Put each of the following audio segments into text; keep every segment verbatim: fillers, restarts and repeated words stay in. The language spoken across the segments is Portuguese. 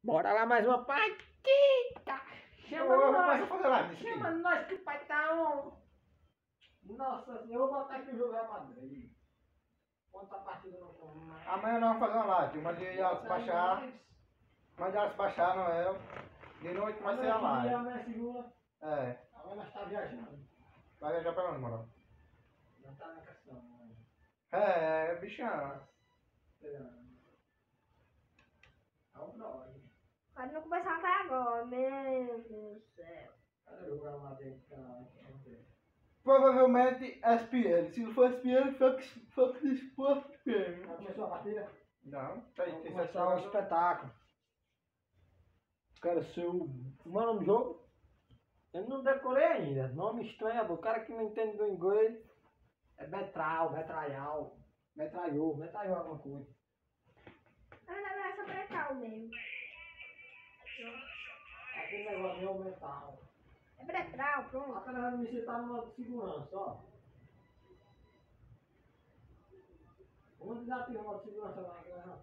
Bora lá mais uma partida. Chama Ô, nós. começa a fazer live nisso Chama aqui. nós que o pai tá on. Nossa senhora, eu vou botar aqui o jogo Real Madrid. Quanto a partida não for mais. Amanhã nós vamos fazer uma live. Eu mandei ela se baixar. Mandei ela se baixar, não é? De noite vai ser a live. Amanhã é segunda. É. Amanhã nós tá viajando. Vai viajar pra onde, moral? Não tá na questão, mano. É, é bichão. Vamos nós. Pode não começar até agora, meu Deus do céu. Cadê o Real Madrid? Vamos ver. Provavelmente S P L. Se não for S P L, Fox, Fox Sports Game. Já começou a partida? Não, tá aí. Vamos Tem sete começar o jogadores. espetáculo. Quero ser o... Como é o nome do jogo? Eu não decorei ainda. Nome estranho, o cara que não entende do inglês é Betral, Betrayal, Betraiô, Betraiô alguma coisa. Na verdade é só bretal mesmo. Aquele negócio meu mental. É bretal, A pronto. cara vai me citar no modo de segurança, ó. Vamos desativar o modo de segurança lá, galera.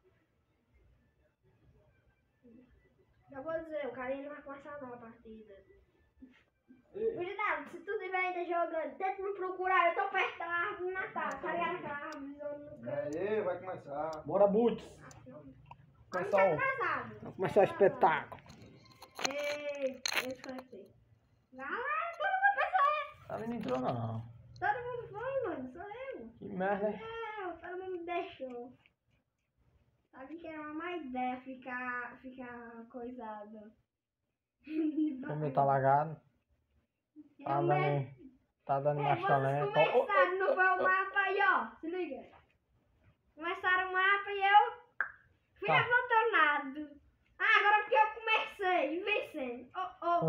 Já vou dizer, o carinha não vai começar não a partida. Ei, Cuidado, se tu estiver ainda jogando, tenta me procurar, eu tô perto da árvore de Natal, tá ligado aquela árvore no canto? Aí, vai começar. bora, Boots. Mas Começar tá o... atrasado. Vamos começar o espetáculo. Ei, eu esqueci. Galera, todo mundo pensou, Tá não entrou não. todo mundo foi, mano, sou eu. Que merda, hein? Não, todo mundo me deixou. Sabe que era uma má ideia ficar, ficar coisado. O meu tá lagado. Tá Eu dando... mesmo. Tá dando Ei, marcha vocês lenta. começaram, não foi o mapa aí, ó. Se liga. Começaram o mapa e eu fui Tá. abandonado. Ah, agora porque eu comecei, vencendo. Oh, oh.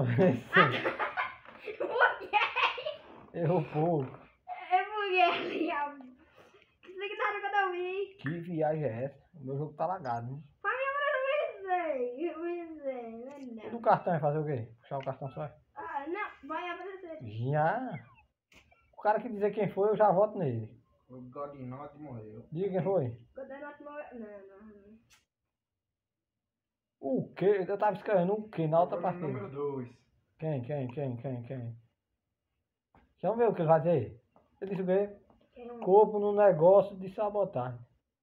Buguei. Errou pouco. Eu buguei ali, ó. Se liga na hora quando eu vi. Que viagem é essa? O meu jogo tá lagado, hein? Foi a minha hora eu vencei. Eu vencei, mas E do não. cartão vai fazer o quê? Puxar o cartão só? Ah, não, vai aparecer. Já. O cara que dizer quem foi, eu já voto nele. O Godinot morreu. Diga quem foi. Quando eu não morreu. Não, não, não. O quê? Eu tava escrevendo o quê na outra Agora no partida? número dois. Quem, quem, quem, quem, quem? Vamos ver o que ele vai dizer. Ele disse o quê? Quem não- Corpo no negócio de sabotagem.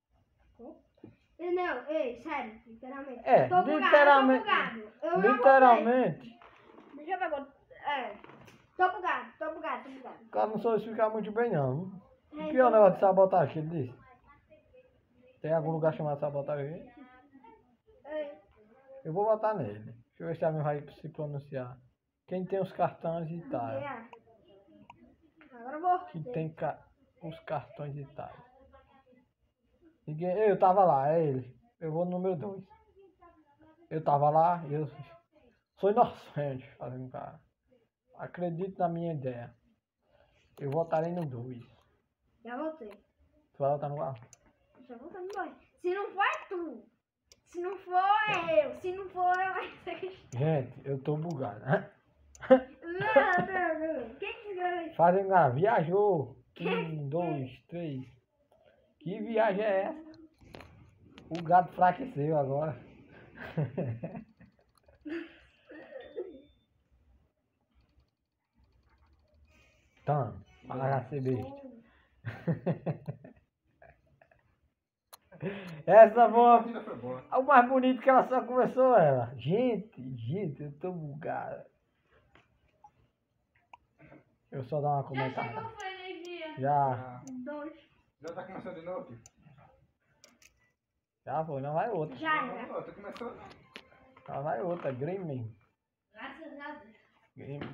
Não, ei, sério, literalmente. É, Tô bugado, literalmente- tô bugado. Eu não Literalmente. botei. Deixa eu ver agora. É. Tô bugado, tô bugado, tô bugado. O cara não soube explicar muito bem não. O É, pior tô negócio de bugado. sabotagem que ele disse. Tem algum lugar chamado sabotagem aí? Ei, Eu vou votar nele. Deixa eu ver se a minha vai se pronunciar. Quem tem os cartões de Itália? é. Agora eu vou. Que tem ca... os cartões de Itália. Ninguém... Eu tava lá, é ele. Eu vou no número dois. Eu tava lá e eu sou inocente fazendo cara. Acredito na minha ideia. Eu votarei no dois. Já voltei. Tu vai votar no qual? Já voltei no dois. Se não for, é tu. Se não for, é eu. Se não for, eu vai ser. Gente, eu tô bugado. Não, não, não. Quem que ganha? Fazendo cara, viajou. Um, dois, três. Que viagem é essa? O gato enfraqueceu agora. Toma, para ser besta. Essa foi A uma... partida foi boa. o mais bonito que ela só começou ela. Gente, gente, eu tô bugado. Eu só dar uma comentada. feliz dia. Já, Já, Dois. já tá começando de novo, tio? já foi, não vai outra. Já, já. Não, tu começou? Já vai outra, Grimming. Graças a Deus. Grimming.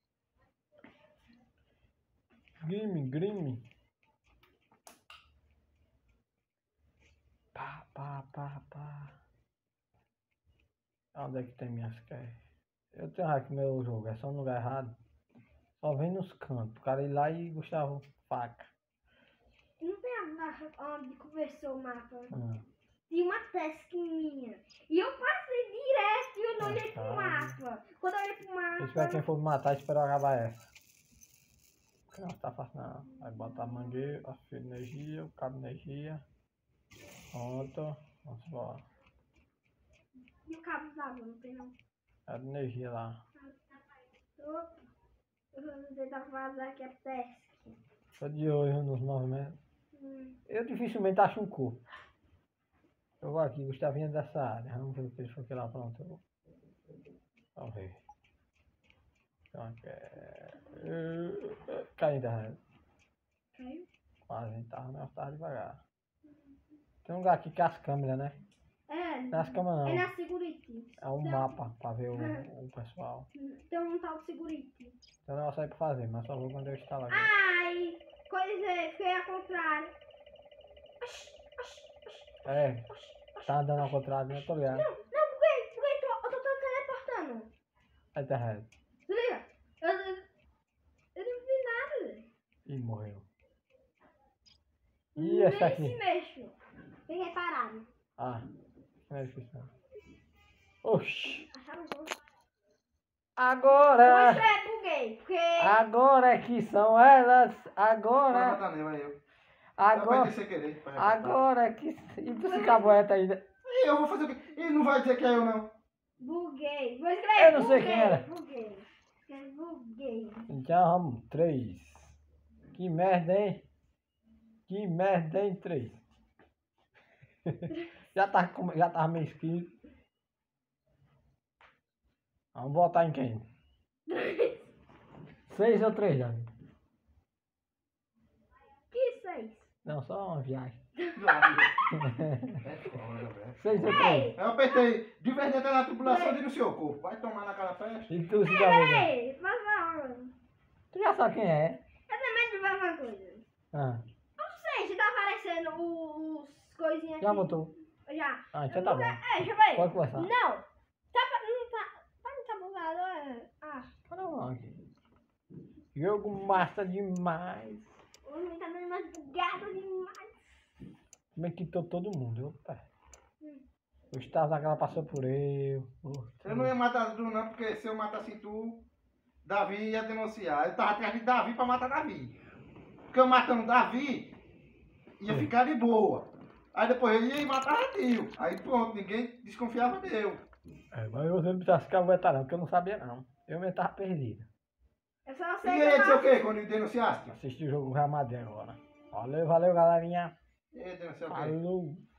Grimming, Grimming. Pá, pá, pá, pá. Onde é que tem minhas quer? Eu tenho raiva que meu jogo é só no lugar errado. Só vem nos cantos. O cara ir lá e Gustavo faca. Não tem a marca onde começou o mapa. Hum. Tinha uma task minha. E eu passei direto e eu não olhei pro mapa. Quando eu olhei pro Eu espero quem mapa. for me matar, espero eu acabar essa. Porque não tá fácil não. Vai botar a mangueira, a fio de energia, o cabo de energia. Pronto. Vamos embora. no cabo d'água, não tem não. É de energia lá. Opa, eu vou tentar vazar aqui a pesca. Tô de olho nos movimentos. Hum. Eu dificilmente acho um corpo. Eu vou aqui, Gustavinho é dessa área. Vamos ver o que ele foi lá, pronto. Eu vou. Vamos ver. Então aqui é. Uh, Caiu da rede. Caiu? Quase, hein? Tava, mas tava devagar. Tem um lugar aqui que é as câmeras, né? É, Nas câmeras não. é na Security. É um Tem- mapa pra ver o, o pessoal. Tem um tal de Security. Tem um negócio aí pra fazer, mas só vou quando eu instalar. Ai, coisa feia ao contrário. É, tá andando ao contrário, né? Tô ligado. Não, não, porque, porque tô, eu tô todo teleportando. Aí tá errado. Se liga? Eu, eu, eu não vi nada. Ih, morreu. E essa Nem se aqui? mexo. Bem reparado. Ah, não é difícil não. Oxi. Acharam bom. Mas Agora! é, buguei, porque... Agora que são elas! Bora Agora! botar nele, aí eu. Agora! Sem querer. pra recortar. Agora que... E tu se caboeta ainda? Ih, eu vou fazer o quê? Ih, não vai dizer que é eu, não. Buguei. Vou escrever. Eu não sei buguei, quem era. Buguei. Escreve buguei. Então vamos, três. Que merda, hein? Que merda, hein? Três. já, tá, com- já tava meio escrito. Vamos botar em quem? Seis ou três, já? Que seis? Não, só uma viagem. É foda, velho. Seis ou três. Eu apertei de verdade na tripulação de no seu corpo. Vai tomar naquela festa. E tu se caboeta? Peraí, faz uma... Tu já sabe quem é? Eu também te faz uma coisa. Ah, Não sei, se tá aparecendo o- os coisinhas já aqui. botou. Já. Ah, então tá bom. É, deixa eu ver. Pode começar. Não. Tá, pa- não tá... Tá, não tá bugado, é... Ah, Tá bom aqui. Jogo massa demais. o homem tá dando umas bugadas demais. Como é que tô todo mundo? Opa. O Gustavo daquela passou por eu. Eu não ia matar tu, não, porque se eu matasse tu, Davi ia denunciar. Eu tava atrás de Davi pra matar Davi. Porque eu matando Davi, ia Sim. ficar de boa. Aí depois eu ia e matava tio. Aí pronto, ninguém desconfiava de eu. É, mas você não precisa se caboetar não, porque eu não sabia não. Eu mesmo tava perdido. Eu só E sei ele disse o que eu quê quando ele denunciaste? Assisti o jogo do Real Madrid agora. Valeu, valeu, galerinha. Ele denunciou o quê? Falou.